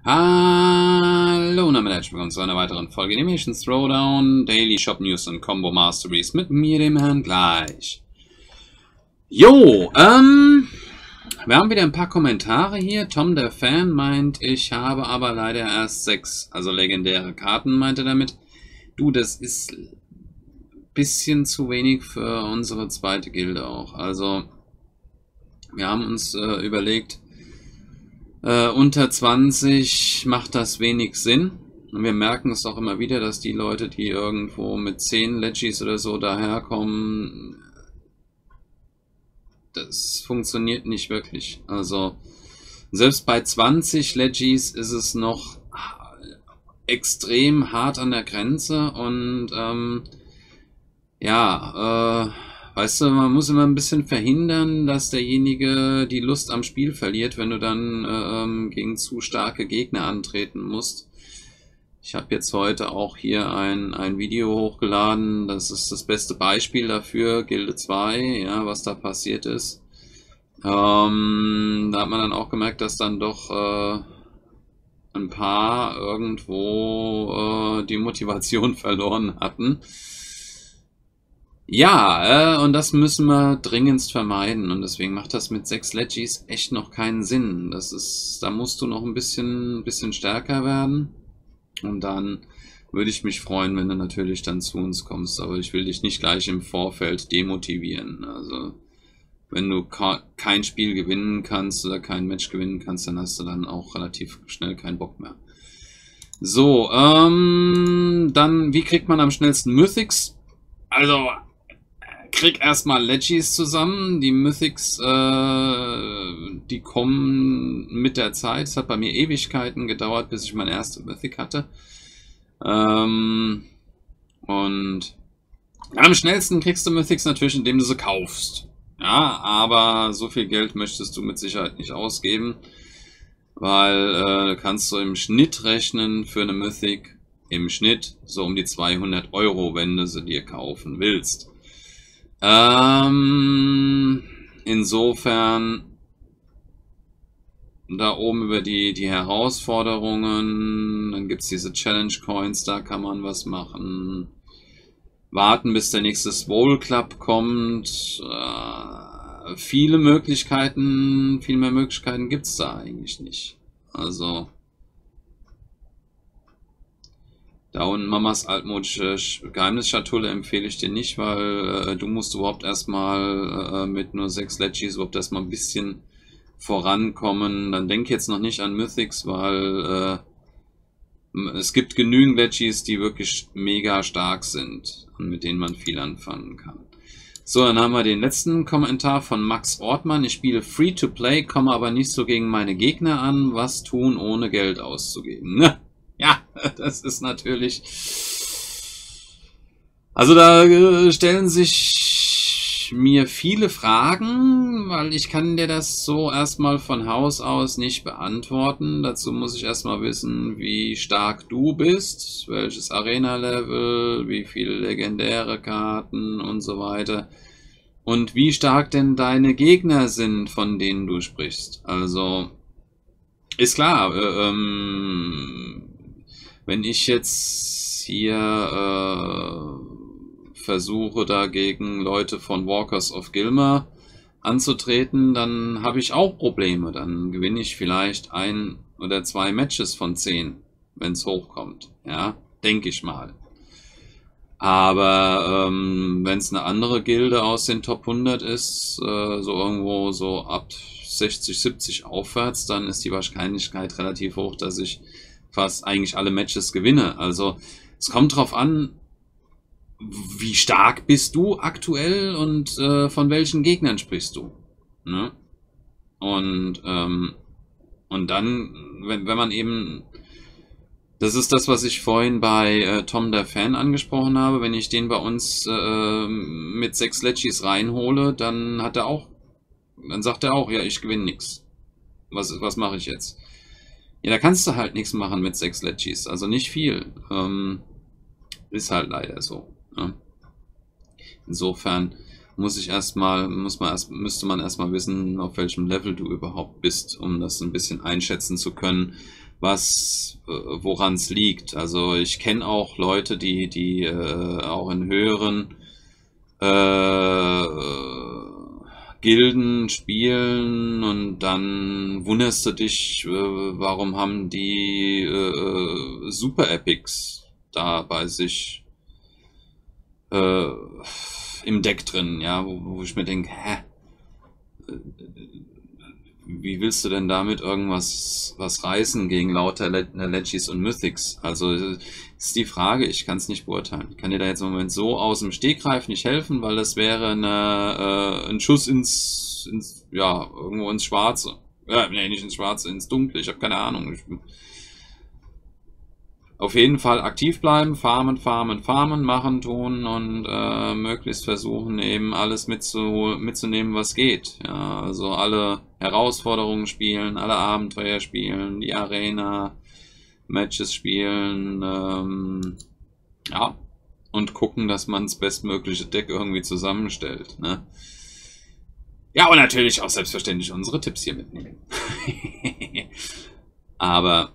Hallo und damit herzlich willkommen zu einer weiteren Folge Animation Throwdown, Daily Shop News und Combo Masteries mit mir, dem Herrn Gleich. Jo, wir haben wieder ein paar Kommentare hier. Tom, der Fan, meint, ich habe aber leider erst 6, also legendäre Karten, meinte damit. Du, das ist ein bisschen zu wenig für unsere zweite Gilde auch. Also, wir haben uns überlegt, unter 20 macht das wenig Sinn. Und wir merken es auch immer wieder, dass die Leute, die irgendwo mit 10 Legis oder so daherkommen, das funktioniert nicht wirklich. Also selbst bei 20 Legis ist es noch extrem hart an der Grenze. Und weißt du, man muss immer ein bisschen verhindern, dass derjenige die Lust am Spiel verliert, wenn du dann gegen zu starke Gegner antreten musst. Ich habe jetzt heute auch hier ein Video hochgeladen, das ist das beste Beispiel dafür, Gilde 2, ja, was da passiert ist. Da hat man dann auch gemerkt, dass dann doch ein paar irgendwo die Motivation verloren hatten. Ja, und das müssen wir dringendst vermeiden und deswegen macht das mit 6 Legis echt noch keinen Sinn. Da musst du noch ein bisschen stärker werden und dann würde ich mich freuen, wenn du natürlich dann zu uns kommst, aber ich will dich nicht gleich im Vorfeld demotivieren. Also wenn du kein Spiel gewinnen kannst oder kein Match gewinnen kannst, dann hast du dann auch relativ schnell keinen Bock mehr. So, dann, wie kriegt man am schnellsten Mythics? Also krieg erstmal Legis zusammen. Die Mythics, die kommen mit der Zeit. Es hat bei mir Ewigkeiten gedauert, bis ich mein erstes Mythic hatte. Und am schnellsten kriegst du Mythics natürlich, indem du sie kaufst. Ja, aber so viel Geld möchtest du mit Sicherheit nicht ausgeben, weil kannst du im Schnitt rechnen für eine Mythic, im Schnitt so um die 200 €, wenn du sie dir kaufen willst. Insofern da oben über die Herausforderungen, dann gibt es diese Challenge Coins, da kann man was machen. Warten, bis der nächste Swole Club kommt. Viel mehr Möglichkeiten gibt es da eigentlich nicht. Also da unten Mamas altmodische Geheimnisschatulle empfehle ich dir nicht, weil du musst überhaupt erstmal mit nur 6 Legis überhaupt erstmal ein bisschen vorankommen. Dann denk jetzt noch nicht an Mythics, weil es gibt genügend Legis, die wirklich mega stark sind und mit denen man viel anfangen kann. So, dann haben wir den letzten Kommentar von Max Ortmann. Ich spiele Free-to-Play, komme aber nicht so gegen meine Gegner an. Was tun, ohne Geld auszugeben? Ne? Ja, das ist natürlich... Also da stellen sich mir viele Fragen, weil ich kann dir das so erstmal von Haus aus nicht beantworten. Dazu muss ich erstmal wissen, wie stark du bist, welches Arena-Level, wie viele legendäre Karten und so weiter. Und wie stark denn deine Gegner sind, von denen du sprichst. Also, ist klar, wenn ich jetzt hier versuche, dagegen Leute von Walkers of Gilmer anzutreten, dann habe ich auch Probleme. Dann gewinne ich vielleicht 1 oder 2 Matches von 10, wenn es hochkommt. Ja, denke ich mal. Aber wenn es eine andere Gilde aus den Top 100 ist, so irgendwo so ab 60, 70 aufwärts, dann ist die Wahrscheinlichkeit relativ hoch, dass ich fast eigentlich alle Matches gewinne. Also es kommt drauf an, wie stark bist du aktuell und von welchen Gegnern sprichst du. Ne? Und dann, wenn man eben, das ist das, was ich vorhin bei Tom der Fan angesprochen habe, wenn ich den bei uns mit 6 Legis reinhole, dann sagt er auch, ja, ich gewinne nichts. Was mache ich jetzt? Ja, da kannst du halt nichts machen mit 6 Legis, also nicht viel. Ist halt leider so. Ja. Insofern müsste man erstmal wissen, auf welchem Level du überhaupt bist, um das ein bisschen einschätzen zu können, woran es liegt. Also ich kenne auch Leute, die auch in höheren Gilden spielen und dann wunderst du dich, warum haben die Super Epics da bei sich im Deck drin, ja, wo ich mir denke, hä? Wie willst du denn damit irgendwas reißen gegen lauter Legis und Mythics? Also ist die Frage, ich kann es nicht beurteilen. Ich kann dir da jetzt im Moment so aus dem Stegreif nicht helfen, weil das wäre ein Schuss irgendwo ins Schwarze. Ja, nee, nicht ins Schwarze, ins Dunkle. Ich habe keine Ahnung. Auf jeden Fall aktiv bleiben, farmen, machen, tun und möglichst versuchen, eben alles mitzunehmen, was geht. Ja, also alle Herausforderungen spielen, alle Abenteuer spielen, die Arena-Matches spielen, ja, und gucken, dass man das bestmögliche Deck irgendwie zusammenstellt. Ne? Ja, und natürlich auch selbstverständlich unsere Tipps hier mitnehmen. Aber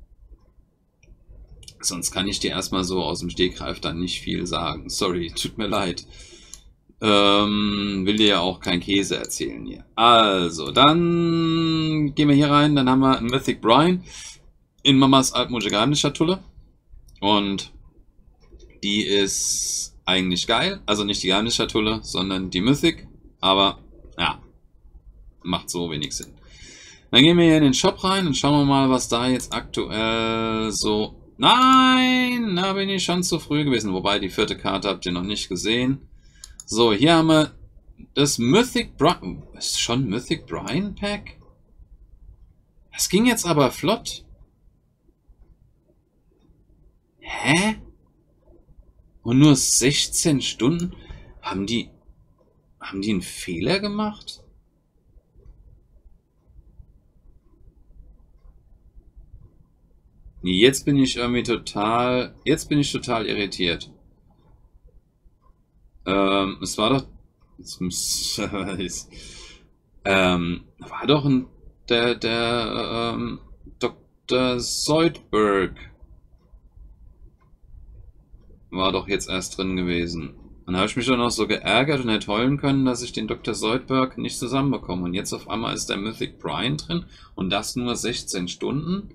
sonst kann ich dir erstmal so aus dem Stegreif dann nicht viel sagen. Sorry, tut mir leid. Will dir ja auch kein Käse erzählen hier. Also, dann gehen wir hier rein. Dann haben wir einen Mythic Brian in Mamas Altmodiganischer-Schatulle. Und die ist eigentlich geil. Also nicht die Garnisch-Schatulle, sondern die Mythic. Aber, ja, macht so wenig Sinn. Dann gehen wir hier in den Shop rein und schauen wir mal, was da jetzt aktuell so... Nein, da bin ich schon zu früh gewesen. Wobei, die 4. Karte habt ihr noch nicht gesehen. So, hier haben wir das Mythic Brian. Ist schon Mythic Brian Pack? Das ging jetzt aber flott. Hä? Und nur 16 Stunden? Haben die einen Fehler gemacht? Jetzt bin ich irgendwie total irritiert. Es war doch, war doch der Dr. Zoidberg war doch jetzt erst drin gewesen. Dann habe ich mich dann auch so geärgert und hätte heulen können, dass ich den Dr. Zoidberg nicht zusammenbekomme. Und jetzt auf einmal ist der Mythic Brian drin und das nur 16 Stunden.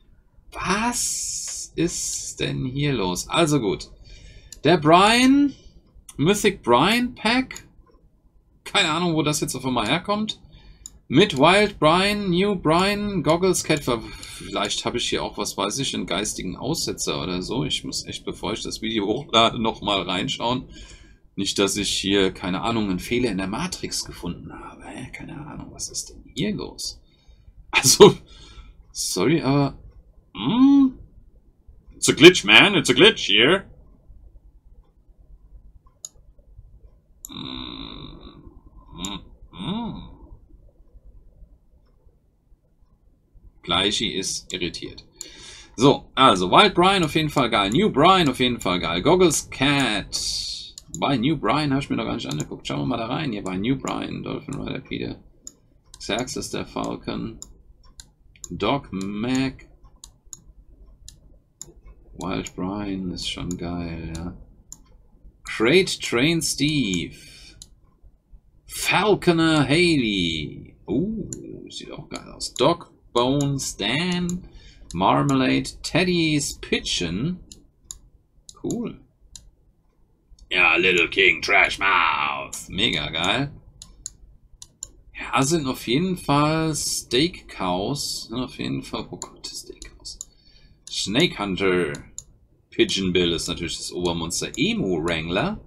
Was ist denn hier los? Also gut. Der Brian, Mythic Brian Pack. Keine Ahnung, wo das jetzt auf einmal herkommt. Mit Wild Brian, New Brian, Goggles, Cat. Vielleicht habe ich hier auch, was weiß ich, einen geistigen Aussetzer oder so. Ich muss echt, bevor ich das Video hochlade, nochmal reinschauen. Nicht, dass ich hier, keine Ahnung, einen Fehler in der Matrix gefunden habe. Keine Ahnung, was ist denn hier los? Also, sorry, aber... It's a glitch, man. It's a glitch here. Gleichi ist irritiert. So, also Wild Brian auf jeden Fall geil. New Brian auf jeden Fall geil. Goggles Cat. Bei New Brian habe ich mir noch gar nicht angeguckt. Schauen wir mal da rein. Hier bei New Brian. Dolphin Rider Peter. Xerxes der Falcon. Doc Mac. Wild Brian ist schon geil, ja. Crate Train Steve. Falconer Haley. Sieht auch geil aus. Dog Bone Stan. Marmalade Teddy's Pigeon. Cool. Ja, Little King Trash Mouth. Mega geil. Ja, sind auf jeden Fall Steak Cows. Sind auf jeden Fall, oh Gott, Steak Cows. Snake Hunter. Pigeon Bill ist natürlich das Obermonster. Emu Wrangler.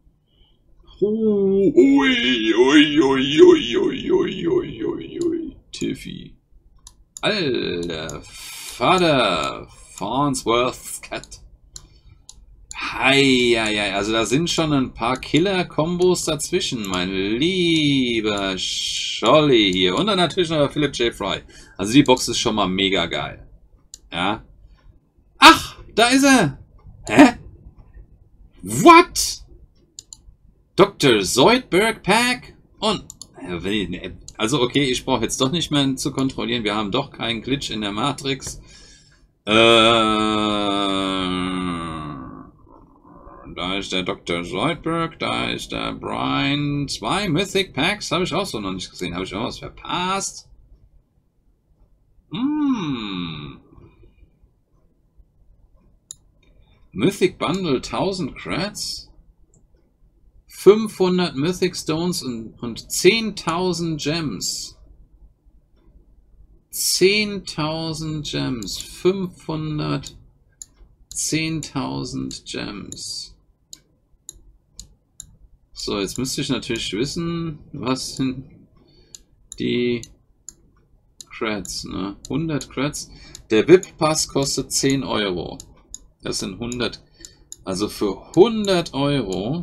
Tiffy. Alter Vater. Farnsworth's Cat. Heieiei, also da sind schon ein paar Killer-Kombos dazwischen, mein lieber Scholli hier. Und dann natürlich noch Philip J. Fry. Also die Box ist schon mal mega geil. Ja. Ach, da ist er. Hä? What? Dr. Zoidberg Pack und... Also okay, ich brauche jetzt doch nicht mehr zu kontrollieren. Wir haben doch keinen Glitch in der Matrix. Da ist der Dr. Zoidberg, da ist der Brian. 2 Mythic Packs habe ich auch so noch nicht gesehen. Habe ich auch was verpasst? Mythic Bundle 1000 Crats, 500 Mythic Stones und 10.000 Gems. 10.000 Gems, 500, 10.000 Gems. So, jetzt müsste ich natürlich wissen, was sind die Crats, ne? 100 Crats. Der VIP-Pass kostet 10 Euro. Das sind 100. Also für 100 Euro.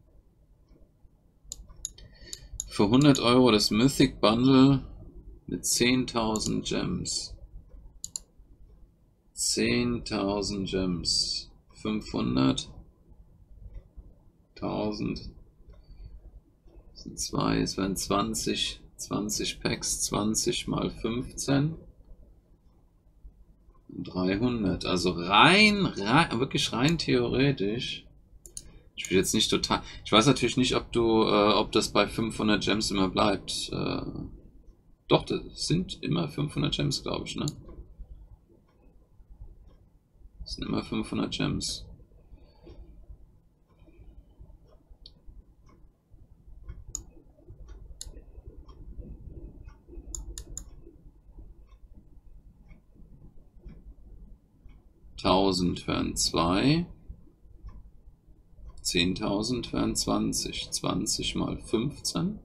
Für 100 Euro das Mythic Bundle mit 10.000 Gems. 10.000 Gems. 500. 1000. Das sind 2. Es werden 20 Packs. 20 mal 15. 300, also wirklich rein theoretisch. Ich will jetzt nicht total. Ich weiß natürlich nicht, ob das bei 500 Gems immer bleibt. Doch, das sind immer 500 Gems, glaube ich, ne? Das sind immer 500 Gems. Wären 2, 10.000 wären 20, 20 mal 15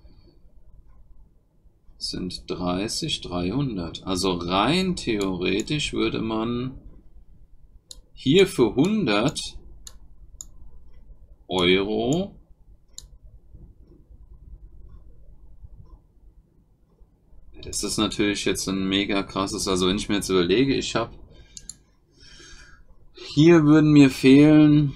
sind 30, 300. Also rein theoretisch würde man hier für 100 Euro das ist natürlich jetzt ein mega krasses, also wenn ich mir jetzt überlege, ich habe hier würden mir fehlen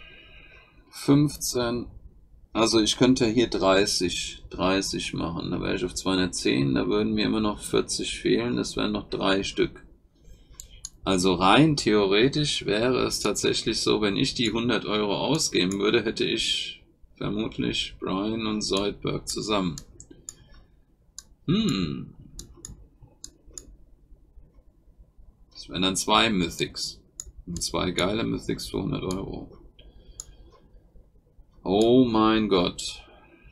15, also ich könnte hier 30 machen, da wäre ich auf 210, da würden mir immer noch 40 fehlen, das wären noch 3 Stück. Also rein theoretisch wäre es tatsächlich so, wenn ich die 100 Euro ausgeben würde, hätte ich vermutlich Brian und Zoidberg zusammen. Das wären dann 2 Mythics. 2 geile Mythics für 100 Euro. Oh mein Gott.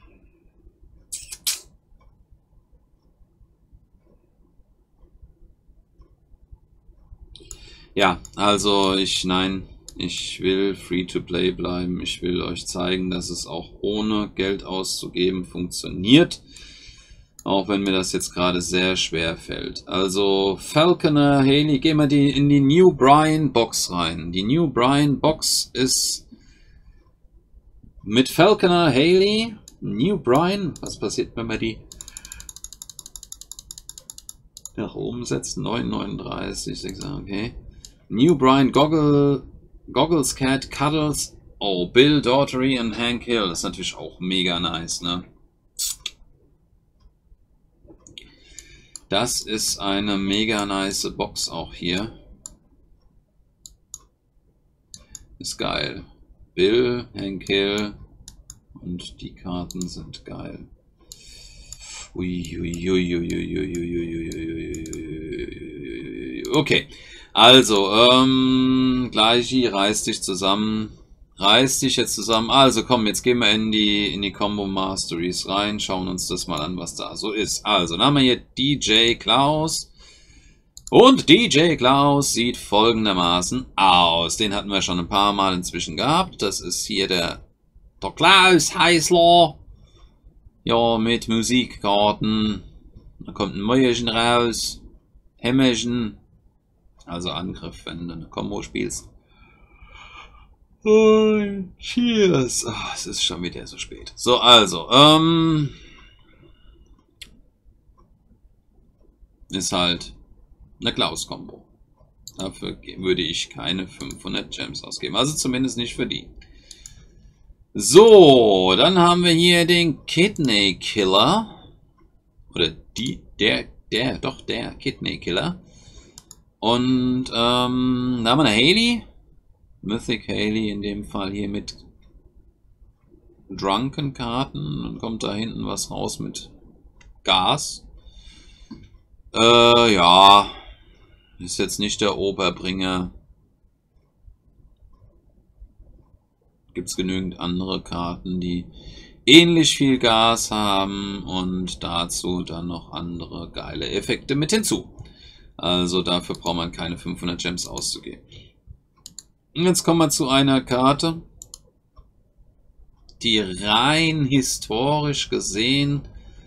Ja, also ich will Free-to-Play bleiben. Ich will euch zeigen, dass es auch ohne Geld auszugeben funktioniert. Auch wenn mir das jetzt gerade sehr schwer fällt. Also Falconer, Haley, gehen wir in die New Brian Box rein. Die New Brian Box ist mit Falconer, Haley, New Brian. Was passiert, wenn wir die nach oben setzen? 939, 6, okay. New Brian, Goggles, Cat, Cuddles. Oh, Bill Daugherty und Hank Hill. Das ist natürlich auch mega nice, ne? Das ist eine mega nice Box auch hier. Ist geil. Bill, Hank Hill und die Karten sind geil. Okay, also, Gleichi, reiß dich zusammen. Reiß dich jetzt zusammen. Also komm, jetzt gehen wir in die Combo Masteries rein, schauen uns das mal an, was da so ist. Also, dann haben wir hier DJ Klaus. Und DJ Klaus sieht folgendermaßen aus. Den hatten wir schon ein paar Mal inzwischen gehabt. Das ist hier der Klaus Heißler. Ja, mit Musikkarten. Da kommt ein Mäuerchen raus. Hämmerchen. Also Angriff, wenn du eine Combo spielst. Cheers. Oh, es ist schon wieder so spät. So, also, ist halt eine Klaus-Kombo. Dafür würde ich keine 500 Gems ausgeben. Also zumindest nicht für die. So, dann haben wir hier den Kidney Killer. Oder der Kidney Killer. Und da haben wir eine Haley. Mythic Haley in dem Fall hier mit Drunken Karten. Dann kommt da hinten was raus mit Gas. Ja. Ist jetzt nicht der Oberbringer. Gibt es genügend andere Karten, die ähnlich viel Gas haben und dazu dann noch andere geile Effekte mit hinzu. Also dafür braucht man keine 500 Gems auszugeben. Und jetzt kommen wir zu einer Karte, die rein historisch gesehen,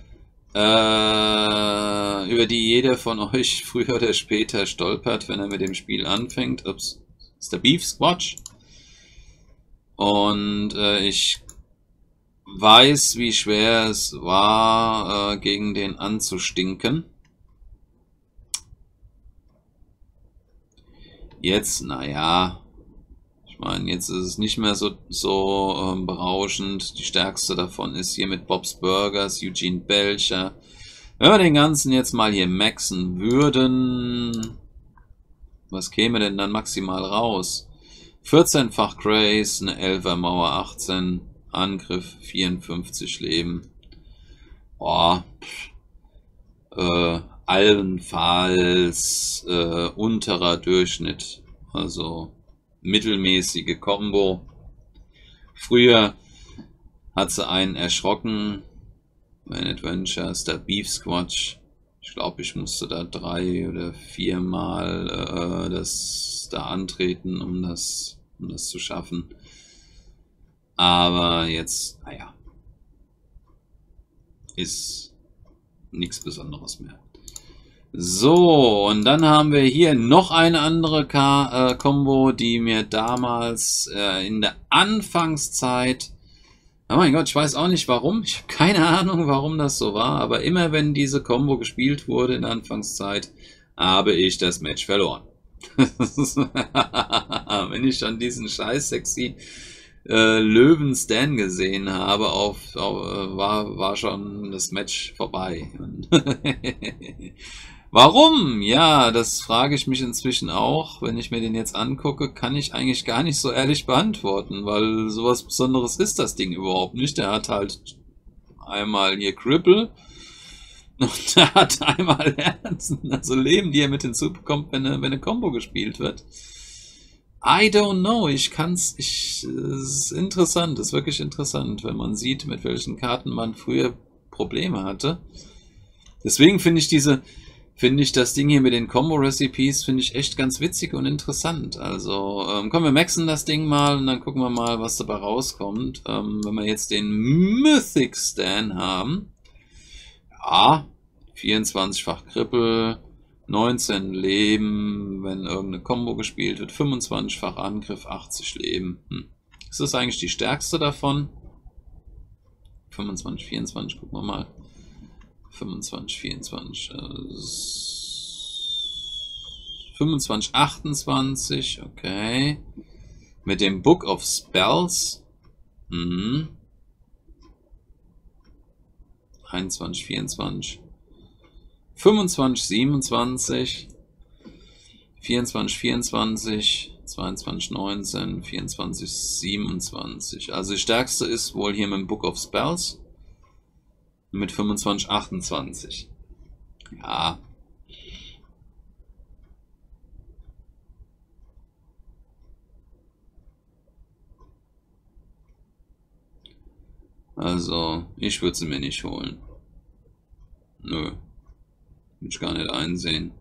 über die jeder von euch früher oder später stolpert, wenn er mit dem Spiel anfängt. Ups, das ist der Beef Squatch. Und ich weiß, wie schwer es war, gegen den anzustinken. Jetzt, naja, ich meine, jetzt ist es nicht mehr so berauschend. Die stärkste davon ist hier mit Bob's Burgers, Eugene Belcher. Wenn wir den ganzen jetzt mal hier maxen würden, was käme denn dann maximal raus? 14-fach Grace, eine 11er Mauer, 18, Angriff, 54 Leben. Boah, allenfalls unterer Durchschnitt, also mittelmäßige Combo. Früher hat sie einen erschrocken, mein Adventure ist der Beef Squatch. Ich glaube, ich musste da 3 oder 4 Mal das da antreten, um das zu schaffen. Aber jetzt, naja, ist nichts Besonderes mehr. So, und dann haben wir hier noch eine andere Combo, die mir damals in der Anfangszeit, oh mein Gott, ich weiß auch nicht warum, ich habe keine Ahnung, warum das so war, aber immer wenn diese Combo gespielt wurde in der Anfangszeit, habe ich das Match verloren. Wenn ich schon diesen scheiß sexy Löwen Stan gesehen habe, war schon das Match vorbei. Warum? Ja, das frage ich mich inzwischen auch. Wenn ich mir den jetzt angucke, kann ich eigentlich gar nicht so ehrlich beantworten, weil sowas Besonderes ist das Ding überhaupt nicht. Der hat halt einmal hier Cripple und der hat einmal Herzen, also Leben, die er mit hinzubekommt, wenn eine Combo gespielt wird. I don't know, es ist interessant, es ist wirklich interessant, wenn man sieht, mit welchen Karten man früher Probleme hatte. Deswegen finde ich das Ding hier mit den Combo-Recipes, finde ich echt ganz witzig und interessant. Also, komm, wir maxen das Ding mal und dann gucken wir mal, was dabei rauskommt. Wenn wir jetzt den Mythic Stan haben, ja, 24-fach Krippel, 19 Leben, wenn irgendeine Combo gespielt wird, 25-fach Angriff, 80 Leben. Ist das eigentlich die stärkste davon? 25, 24, gucken wir mal. 25, 24, 25, 28, okay. Mit dem Book of Spells. 21, 24. 25, 27, 24, 24, 22, 19, 24, 27. Also die stärkste ist wohl hier mit dem Book of Spells. Mit 25, 28. Ja. Also, ich würde sie mir nicht holen. Nö. Will ich gar nicht einsehen.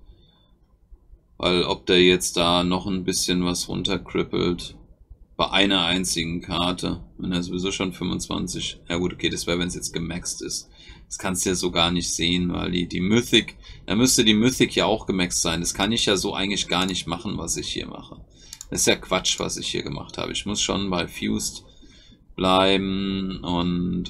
Weil ob der jetzt da noch ein bisschen was runterkrippelt, bei einer einzigen Karte, wenn er sowieso schon 25, ja gut, okay, das wäre, wenn es jetzt gemaxt ist. Das kannst du ja so gar nicht sehen, weil die Mythic, da müsste die Mythic ja auch gemaxt sein. Das kann ich ja so eigentlich gar nicht machen, was ich hier mache. Das ist ja Quatsch, was ich hier gemacht habe. Ich muss schon bei Fused bleiben und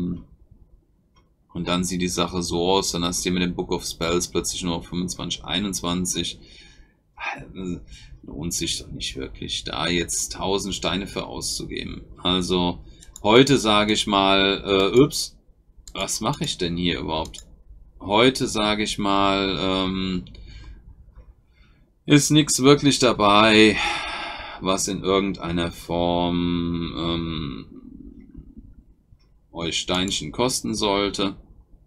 dann sieht die Sache so aus, dann hast du hier mit dem Book of Spells plötzlich nur 25, 21. lohnt sich doch nicht wirklich, da jetzt 1000 Steine für auszugeben. Also heute sage ich mal, ups, was mache ich denn hier überhaupt? Heute sage ich mal, ist nichts wirklich dabei, was in irgendeiner Form euch Steinchen kosten sollte.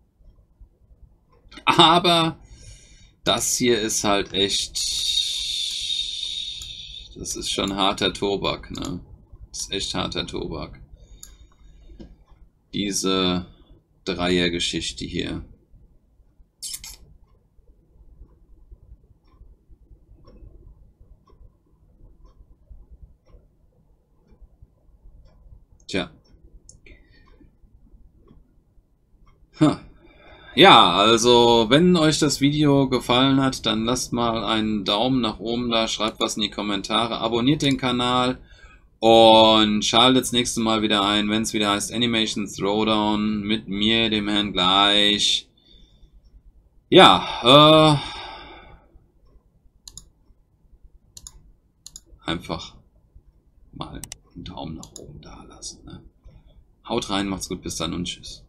Aber das hier ist halt echt, das ist schon harter Tobak, ne? Das ist echt harter Tobak. Diese Dreiergeschichte hier. Tja. Ja, also wenn euch das Video gefallen hat, dann lasst mal einen Daumen nach oben da, schreibt was in die Kommentare, abonniert den Kanal und schaltet das nächste Mal wieder ein, wenn es wieder heißt Animation Throwdown mit mir, dem Herrn Gleich. Ja, einfach mal einen Daumen nach oben da lassen. Ne? Haut rein, macht's gut, bis dann und tschüss.